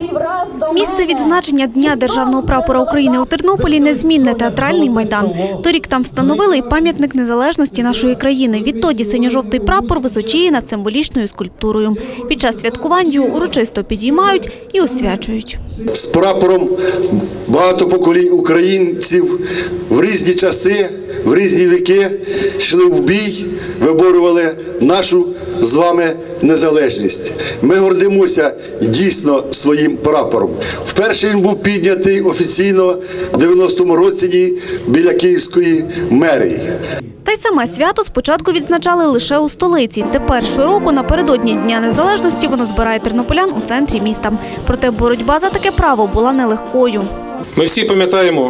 Місце відзначення Дня Державного прапора України у Тернополі – незмінне театральний майдан. Торік там встановили і пам'ятник незалежності нашої країни. Відтоді синьо-жовтий прапор височіє над символічною скульптурою. Під час святкувань його урочисто підіймають і освячують. З прапором багато поколінь українців в різні часи, в різні віки йшли в бій, виборювали нашу з вами незалежність. Ми гордимося дійсно своїм прапором. Вперше він був піднятий офіційно в 90-му році біля Київської мерії. Та й саме свято спочатку відзначали лише у столиці. Тепер щороку напередодні Дня Незалежності воно збирає тернополян у центрі міста. Проте боротьба за таке право була нелегкою. Ми всі пам'ятаємо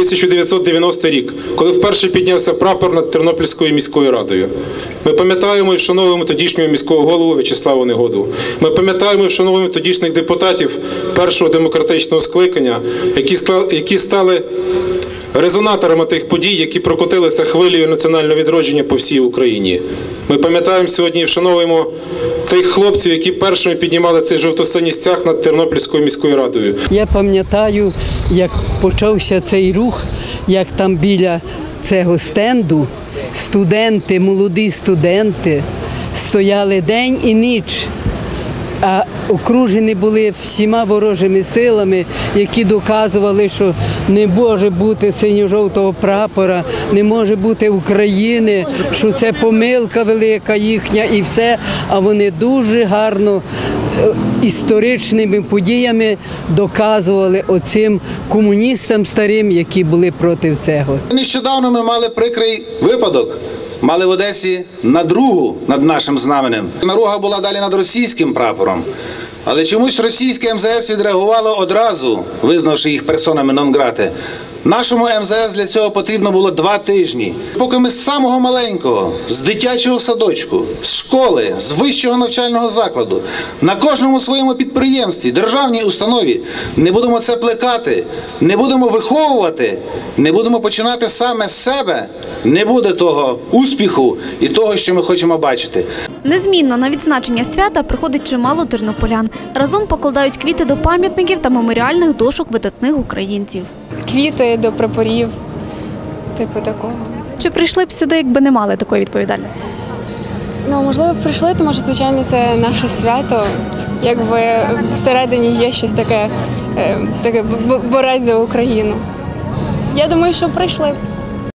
1990 рік, коли вперше піднявся прапор над Тернопільською міською радою. Ми пам'ятаємо і вшановуємо тодішнього міського голову В'ячеслава Негоду. Ми пам'ятаємо і вшановуємо тодішніх депутатів першого демократичного скликання, які стали резонаторами тих подій, які прокотилися хвилею національного відродження по всій Україні. Ми пам'ятаємо сьогодні і вшановуємо тих хлопців, які першими піднімали цей жовто-синій стяг над Тернопільською міською радою. Я пам'ятаю, як почався цей рух, як там біля цього стенду студенти, молоді студенти стояли день і ніч, а окружені були всіма ворожими силами, які доказували, що не може бути синьо-жовтого прапора, не може бути України, що це помилка велика їхня і все. А вони дуже гарно історичними подіями доказували оцим комуністам старим, які були проти цього. Нещодавно ми мали прикрий випадок. Мали в Одесі наругу над нашим знаменем. Наруга була далі над російським прапором. Але чомусь російське МЗС відреагувало одразу, визнавши їх персонами нон-грати. Нашому МЗС для цього потрібно було 2 тижні. Поки ми з самого маленького, з дитячого садочку, з школи, з вищого навчального закладу, на кожному своєму підприємстві, державній установі не будемо це плекати, не будемо виховувати, не будемо починати саме з себе, не буде того успіху і того, що ми хочемо бачити. Незмінно на відзначення свята приходить чимало тернополян. Разом покладають квіти до пам'ятників та меморіальних дошок видатних українців. Квіти до прапорів, типу такого. Чи прийшли б сюди, якби не мали такої відповідальності? Ну, можливо, прийшли, тому що, звичайно, це наше свято. Якби всередині є щось таке борець за Україну. Я думаю, що прийшли.